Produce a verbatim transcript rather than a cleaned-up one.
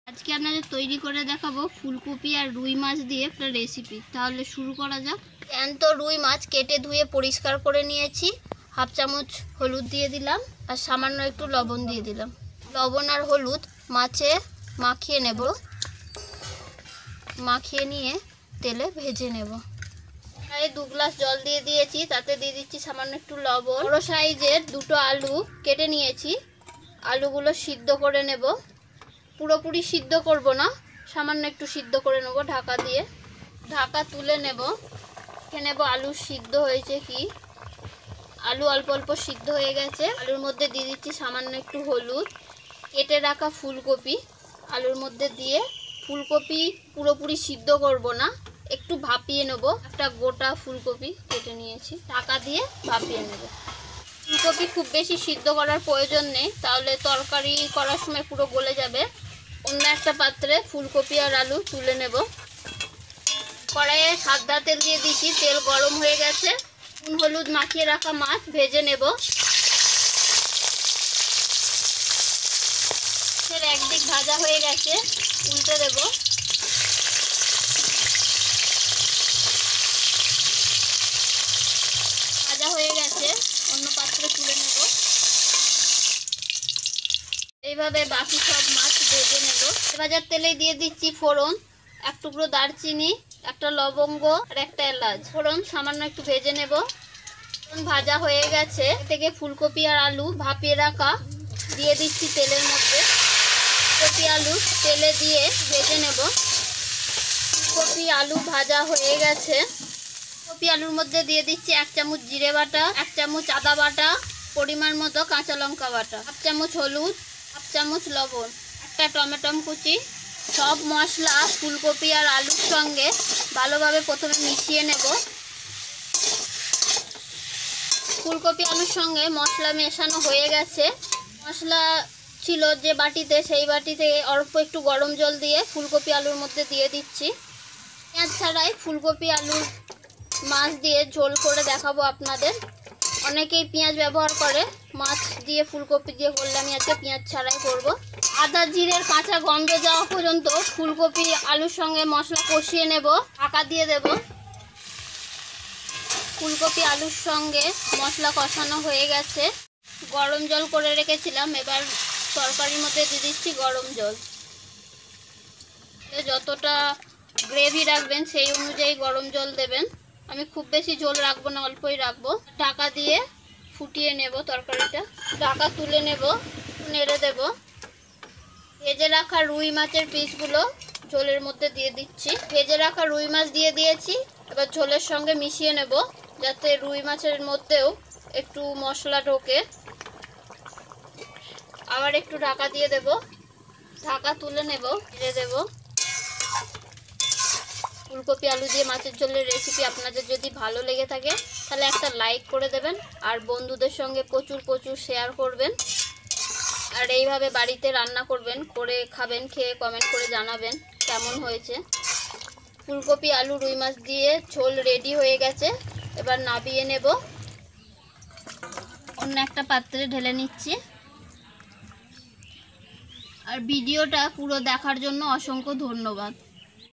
আজকে আপনাদের তৈরি করে দেখাবো ফুলকপি আর রুই মাছ দিয়ে একটা রেসিপি। তাহলে শুরু করা যাক। জ্যান্ত রুই মাছ কেটে ধুয়ে পরিষ্কার করে নিয়েছি। হাফ চামচ হলুদ দিয়ে দিলাম আর সামান্য একটু লবণ দিয়ে দিলাম। লবণ আর হলুদ মাছে মাখিয়ে নেব। মাখিয়ে নিয়ে তেলে ভেজে নেব। প্রায় দু গ্লাস জল দিয়ে দিয়েছি, তাতে দিয়ে দিচ্ছি সামান্য একটু লবণ। বড় সাইজের দুটো আলু কেটে নিয়েছি, আলুগুলো সিদ্ধ করে নেব। পুরোপুরি সিদ্ধ করব না, সামান্য একটু সিদ্ধ করে নেব ঢাকা দিয়ে। ঢাকা তুলে নেব, দেখে নেব আলু সিদ্ধ হয়েছে কি। আলু অল্প অল্প সিদ্ধ হয়ে গেছে। আলুর মধ্যে দিয়ে দিচ্ছি সামান্য একটু হলুদ। কেটে রাখা ফুলকপি আলুর মধ্যে দিয়ে, ফুলকপি পুরোপুরি সিদ্ধ করব না, একটু ভাপিয়ে নেব। একটা গোটা ফুলকপি কেটে নিয়েছি, ঢাকা দিয়ে ভাপিয়ে নেব। ফুলকপি খুব বেশি সিদ্ধ করার প্রয়োজন নেই, তাহলে তরকারি করার সময় পুরো গলে যাবে। অন্য একটা পাত্রে ফুলকপি আর আলু তুলে নেব। কড়াইয়ে সাদা তেল দিয়ে দিচ্ছি, তেল গরম হয়ে গেছে। নুন হলুদ মাখিয়ে রাখা মাছ ভেজে নেব। একদিক ভাজা হয়ে গেছে, উল্টে দেব। ভাজা হয়ে গেছে, অন্য পাত্রে তুলে নেব। এইভাবে বাকি সব মাছ ভেজে নেব। ভাজার তেলে দিয়ে দিচ্ছি ফোড়ন, এক টুকরো দারচিনি, একটা লবঙ্গ আর একটা এলাচ। ফোড়ন সামান্য একটু ভেজে নেব। ভাজা হয়ে গেছে, থেকে ফুলকপি আর আলু ভাপিয়ে রাখা দিয়ে দিচ্ছি তেলের মধ্যে। ফুলকপি আলু তেলে দিয়ে ভেজে নেব। ফুলকপি আলু ভাজা হয়ে গেছে। ফুলকপি আলুর মধ্যে দিয়ে দিচ্ছি এক চামচ জিরে বাটা, এক চামচ আদা বাটা, পরিমাণ মতো কাঁচা লঙ্কা বাটা, হাফ চামচ হলুদ, হাফ চামচ লবণ, একটা টমেটো কুচি। সব মশলা ফুলকপি আর আলুর সঙ্গে ভালোভাবে প্রথমে মিশিয়ে নেব। ফুলকপি আলুর সঙ্গে মশলা মেশানো হয়ে গেছে। মশলা ছিল যে বাটিতে, সেই বাটিতে অল্প একটু গরম জল দিয়ে ফুলকপি আলুর মধ্যে দিয়ে দিচ্ছি। পেঁয়াজ ছাড়াই ফুলকপি আলুর মাছ দিয়ে ঝোল করে দেখাবো আপনাদের। অনেকেই পেঁয়াজ ব্যবহার করে, মাছ দিয়ে ফুলকপি দিয়ে করলে আমি আজকে পেঁয়াজ ছাড়াই করব। আদা জিরের কাঁচা গন্ধ যাওয়া পর্যন্ত ফুলকপি আলুর সঙ্গে মশলা কষিয়ে নেব। ঢাকা দিয়ে দেব। ফুলকপি আলুর সঙ্গে মশলা কষানো হয়ে গেছে। গরম জল করে রেখেছিলাম, এবার তরকারির মধ্যে দিয়ে দিচ্ছি গরম জল। যতটা গ্রেভি রাখবেন সেই অনুযায়ী গরম জল দেবেন। আমি খুব বেশি ঝোল রাখবো না, অল্পই রাখবো। ঢাকা দিয়ে ফুটিয়ে নেব তরকারিটা। ঢাকা তুলে নেব, নেড়ে দেব। ভেজে রাখা রুই মাছের পিসগুলো ঝোলের মধ্যে দিয়ে দিচ্ছি। ভেজে রাখা রুই মাছ দিয়ে দিয়েছি, এবার ঝোলের সঙ্গে মিশিয়ে নেব, যাতে রুই মাছের মধ্যেও একটু মশলা ঢোকে। আবার একটু ঢাকা দিয়ে দেব। ঢাকা তুলে নেব, নেড়ে দেব। ফুলকপি আলু দিয়ে মাছের ঝোলের রেসিপি আপনাদের যদি ভালো লেগে থাকে তাহলে একটা লাইক করে দেবেন, আর বন্ধুদের সঙ্গে প্রচুর প্রচুর শেয়ার করবেন। আর এইভাবে বাড়িতে রান্না করবেন, করে খাবেন, খেয়ে কমেন্ট করে জানাবেন কেমন হয়েছে। ফুলকপি আলু রুই মাছ দিয়ে ঝোল রেডি হয়ে গেছে, এবার নামিয়ে নেব। অন্য একটা পাত্রে ঢেলে নিচ্ছি। আর ভিডিওটা পুরো দেখার জন্য অসংখ্য ধন্যবাদ।